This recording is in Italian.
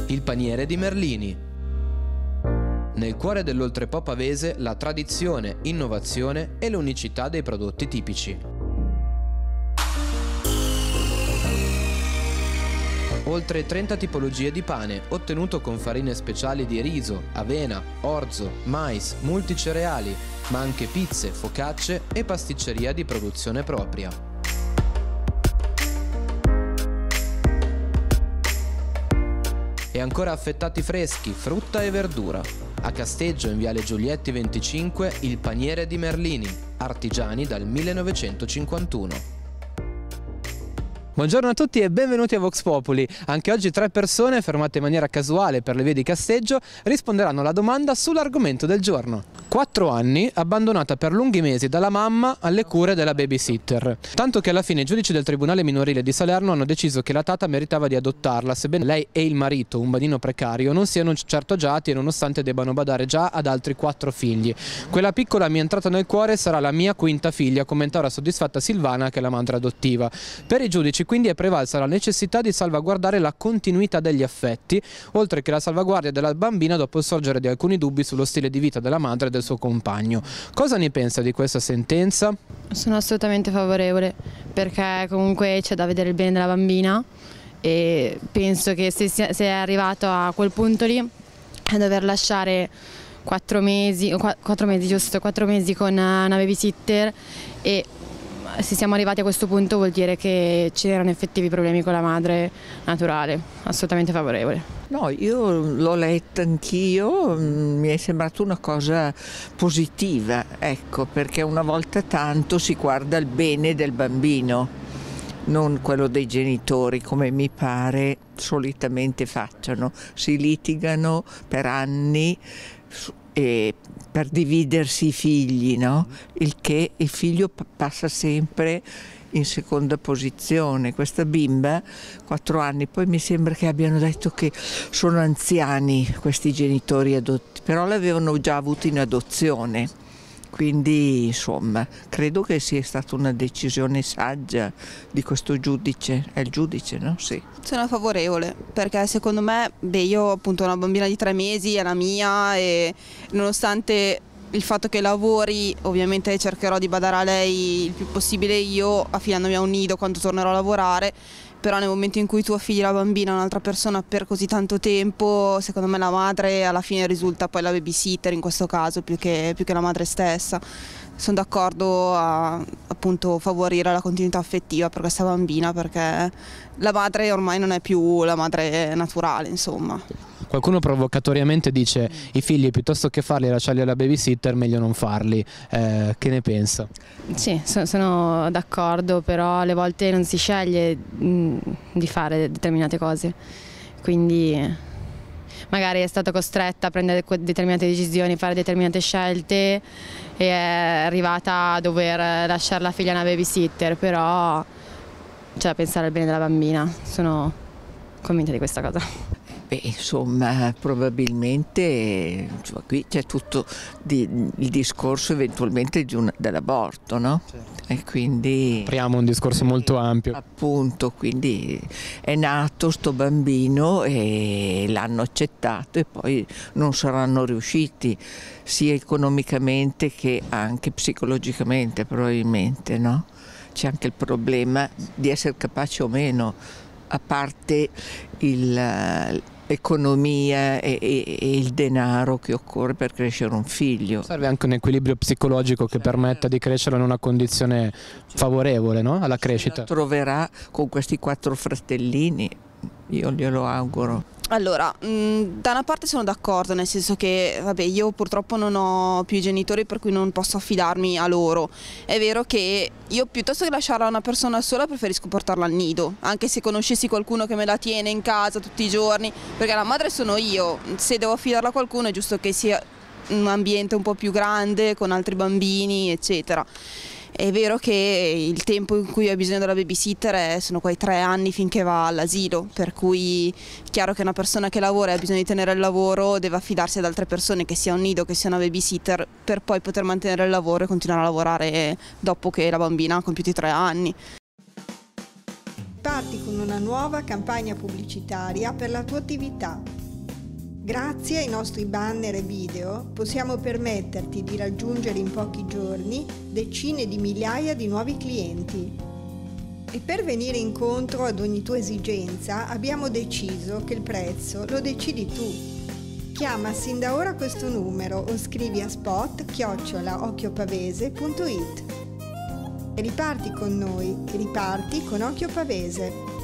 il paniere di Merlini. Nel cuore dell'oltrepò pavese la tradizione, innovazione e l'unicità dei prodotti tipici. Oltre 30 tipologie di pane, ottenuto con farine speciali di riso, avena, orzo, mais, multicereali, ma anche pizze, focacce e pasticceria di produzione propria. E ancora affettati freschi, frutta e verdura. A Casteggio, in viale Giulietti 25, il paniere di Merlini, artigiani dal 1951. Buongiorno a tutti e benvenuti a Vox Populi. Anche oggi 3 persone, fermate in maniera casuale per le vie di Casteggio, risponderanno alla domanda sull'argomento del giorno. 4 anni, abbandonata per lunghi mesi dalla mamma alle cure della babysitter. Tanto che alla fine i giudici del Tribunale minorile di Salerno hanno deciso che la tata meritava di adottarla, sebbene lei e il marito, un badino precario, non siano certo agiati e nonostante debbano badare già ad altri 4 figli. Quella piccola mi è entrata nel cuore, sarà la mia 5ª figlia, commenta ora soddisfatta Silvana, che è la madre adottiva. Per i giudici quindi è prevalsa la necessità di salvaguardare la continuità degli affetti, oltre che la salvaguardia della bambina dopo il sorgere di alcuni dubbi sullo stile di vita della madre e del suo compagno. Cosa ne pensa di questa sentenza? Sono assolutamente favorevole, perché comunque c'è da vedere il bene della bambina e penso che se è arrivato a quel punto lì a dover lasciare 4 mesi con una babysitter, e se siamo arrivati a questo punto vuol dire che c'erano effettivi problemi con la madre naturale. Assolutamente favorevole. No, io l'ho letta anch'io, mi è sembrata una cosa positiva, ecco, perché una volta tanto si guarda il bene del bambino, non quello dei genitori, come mi pare solitamente facciano. Si litigano per anni e per dividersi i figli, no? Il che il figlio passa sempre in seconda posizione. Questa bimba, 4 anni, poi mi sembra che abbiano detto che sono anziani questi genitori adotti, però l'avevano già avuto in adozione. Quindi insomma credo che sia stata una decisione saggia di questo giudice. È il giudice, no? Sì. Sono favorevole perché secondo me, io appunto ho una bambina di 3 mesi, è la mia, e nonostante il fatto che lavori ovviamente cercherò di badare a lei il più possibile io, affidandomi a un nido quando tornerò a lavorare. Però nel momento in cui tu affidi la bambina a un'altra persona per così tanto tempo, secondo me la madre alla fine risulta poi la babysitter in questo caso più che la madre stessa. Sono d'accordo a appunto favorire la continuità affettiva per questa bambina, perché la madre ormai non è più la madre naturale, insomma. Qualcuno provocatoriamente dice i figli piuttosto che farli lasciarli alla babysitter meglio non farli, che ne pensa? Sì, sono d'accordo, però alle volte non si sceglie di fare determinate cose, quindi magari è stata costretta a prendere determinate decisioni, fare determinate scelte e è arrivata a dover lasciare la figlia a una babysitter, però c'è da pensare al bene della bambina, sono convinta di questa cosa. Beh, insomma, probabilmente qui c'è tutto il discorso eventualmente dell'aborto, no? Certo. E quindi apriamo un discorso molto ampio. Appunto, quindi è nato sto bambino e l'hanno accettato e poi non saranno riusciti sia economicamente che anche psicologicamente probabilmente, no? C'è anche il problema di essere capaci o meno, a parte l'economia e il denaro che occorre per crescere un figlio. Serve anche un equilibrio psicologico che permetta di crescere in una condizione favorevole, no? Alla crescita. La troverà con questi 4 fratellini, io glielo auguro. Allora, da una parte sono d'accordo, nel senso che vabbè, io purtroppo non ho più i genitori per cui non posso affidarmi a loro. È vero che io piuttosto che lasciarla a una persona sola preferisco portarla al nido, anche se conoscessi qualcuno che me la tiene in casa tutti i giorni, perché la madre sono io, se devo affidarla a qualcuno è giusto che sia un ambiente un po' più grande, con altri bambini, eccetera. È vero che il tempo in cui ho bisogno della babysitter sono quei 3 anni finché va all'asilo, per cui è chiaro che una persona che lavora e ha bisogno di tenere il lavoro deve affidarsi ad altre persone, che sia un nido, che sia una babysitter, per poi poter mantenere il lavoro e continuare a lavorare dopo che la bambina ha compiuto i 3 anni. Parti con una nuova campagna pubblicitaria per la tua attività. Grazie ai nostri banner e video possiamo permetterti di raggiungere in pochi giorni decine di migliaia di nuovi clienti. E per venire incontro ad ogni tua esigenza abbiamo deciso che il prezzo lo decidi tu. Chiama sin da ora questo numero o scrivi a spot@occhiopavese.it. E riparti con noi, riparti con Occhio Pavese.